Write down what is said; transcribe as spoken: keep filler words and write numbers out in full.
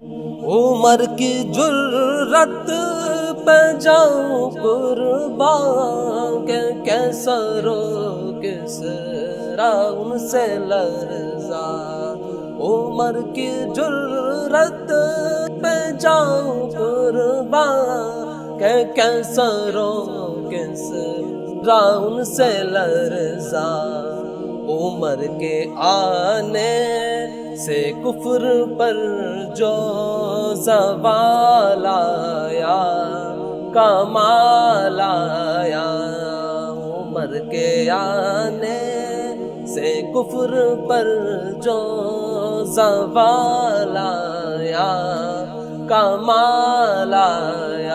उमर की जुर्रत पे जाऊं कुर्बान के कैसा रो किस राउन से लर्जा। उमर की जुर्रत पे जाऊं कुर्बान के कैसा रो किस राउन से लर्जा। उमर के आने से कुफ्र पर जो ज़वाल आया कमाल आया। उमर के आने से कुफ्र पर जो ज़वाल आया कमाल आया।